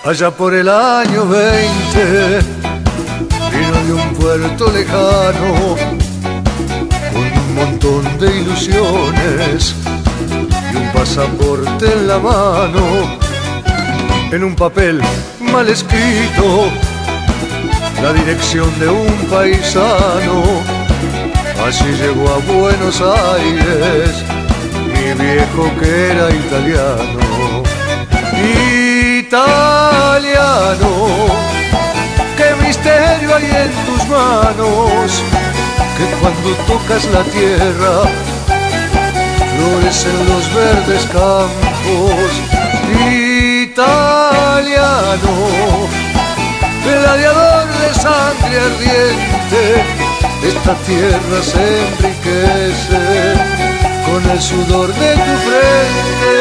Allá por el año 20 vino de un puerto lejano con un montón de ilusiones y un pasaporte en la mano. En un papel mal escrito la dirección de un paisano. Así llegó a Buenos Aires mi viejo que era italiano. Italiano, qué misterio hay en tus manos, que cuando tocas la tierra florecen los verdes campos. Italiano, gladiador de sangre ardiente, esta tierra se enriquece con el sudor de tu frente.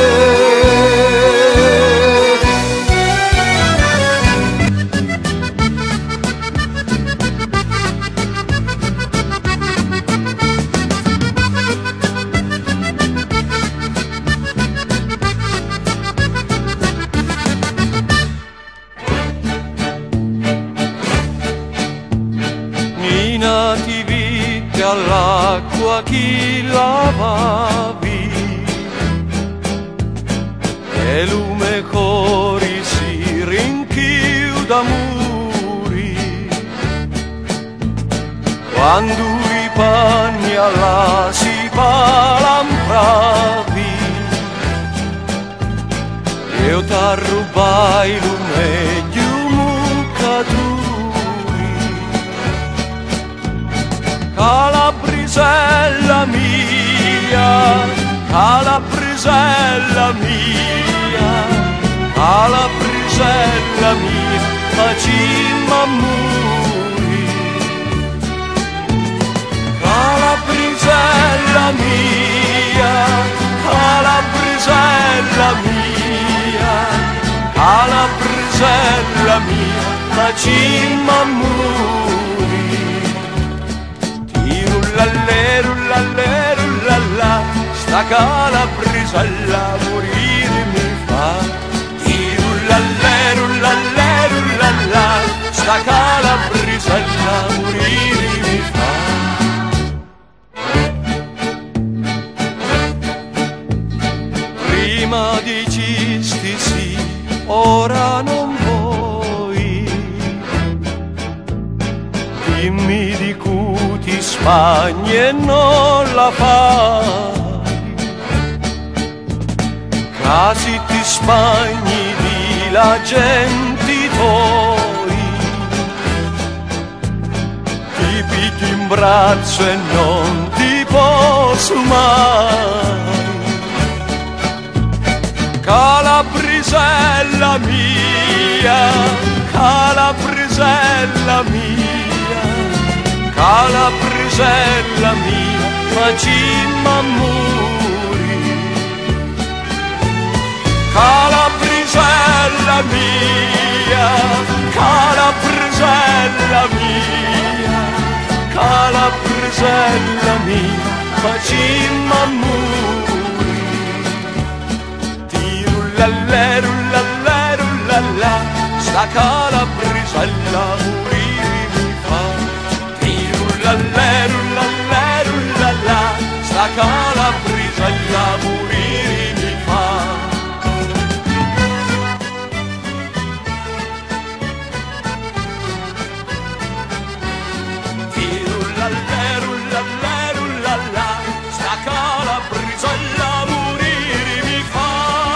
Ti vite all'acqua chi lavavi e lume cori si rinchiuda muri quando i panni alla si palampravi io t'arrubai lume giumucadru Calabrisella mia, Calabrisella mia, Calabrisella mia, facimmo muri. Calabrisella mia, Calabrisella mia, Calabrisella mia, facimmo muri. Rullallè, sta Calabrisella morire mi fa. Rullallè, sta Calabrisella morire mi fa. Prima dicisti sì, ora non vuoi. Dimmi di cuti Spagna e non la fai, casi ti spagni di la gente tuoi, ti picchi in braccio e non ti posso mai. Calabrisella mia, Calabrisella mia, Calabrisella mia, facimmo muri. Calabrisella mia, Calabrisella mia, Calabrisella mia, facimmo muri. Ti rullallè, sta Calabrisella morire mi fa. Rullallè, sta Calabrisella morire mi fa. Rullallè, sta Calabrisella morire mi fa.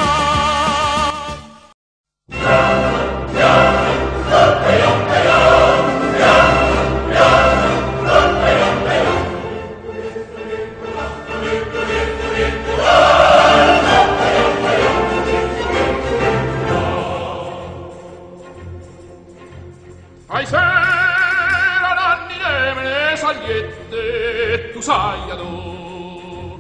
Ai sera nanni nemene sagliette tu sai adò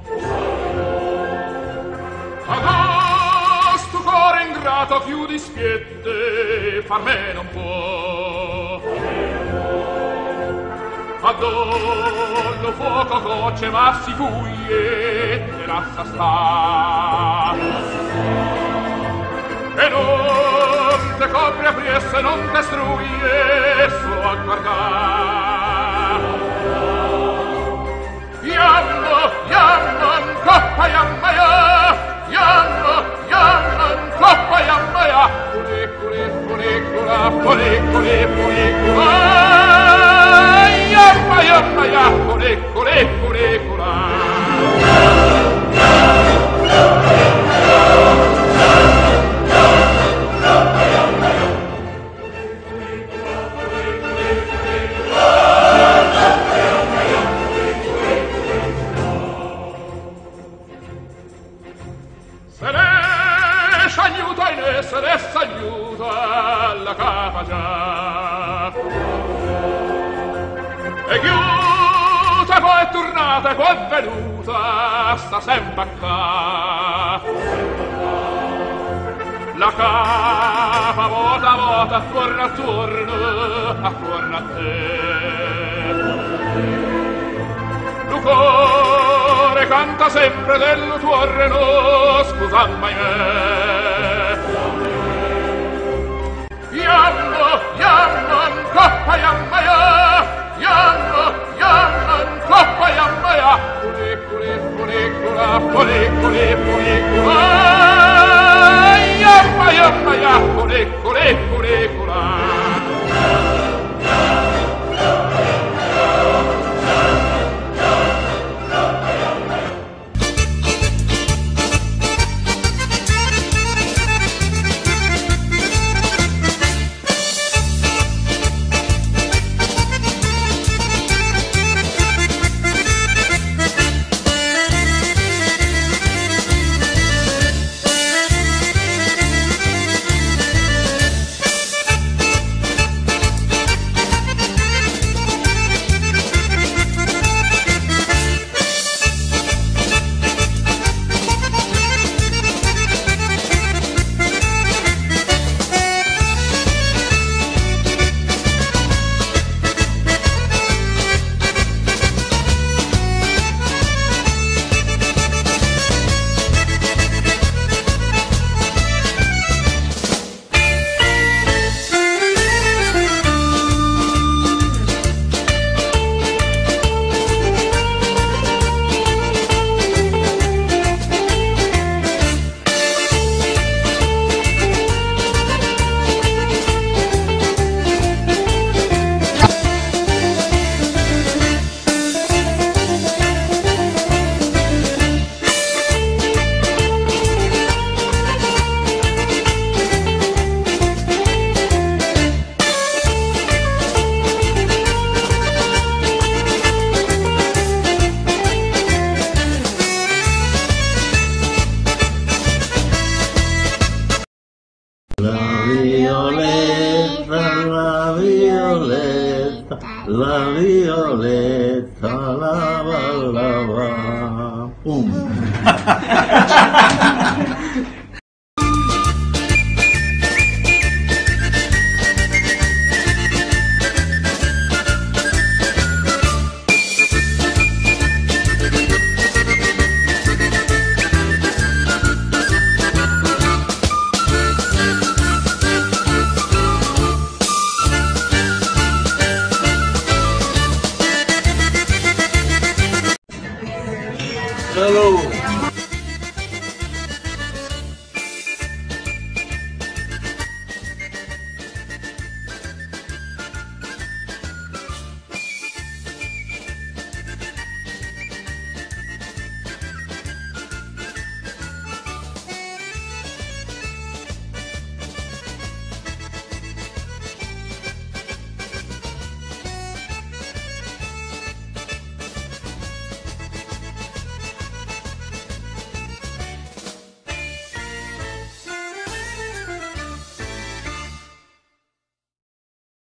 agosto cuore ingrato più di spiette far me non può adollo fuoco coce ma si fuie terrazza sta e non te propria priesse non destruie solo a guardar. Yamman, coppa yammaya, yamman, coppa yammaya, fulicula, fulicula, yammaya, fulicula. Se ne s'aiuta la capa già e chiusa poi è tornata poi è venuta sta sempre qua la capa vota attorno attorno a te il cuore canta sempre del tuo reno scusa mai me Yamman, coppa yammaya, yamman, coppa yammaya, fulicula, yammaya, fulicula. La violetta, lava. Hello.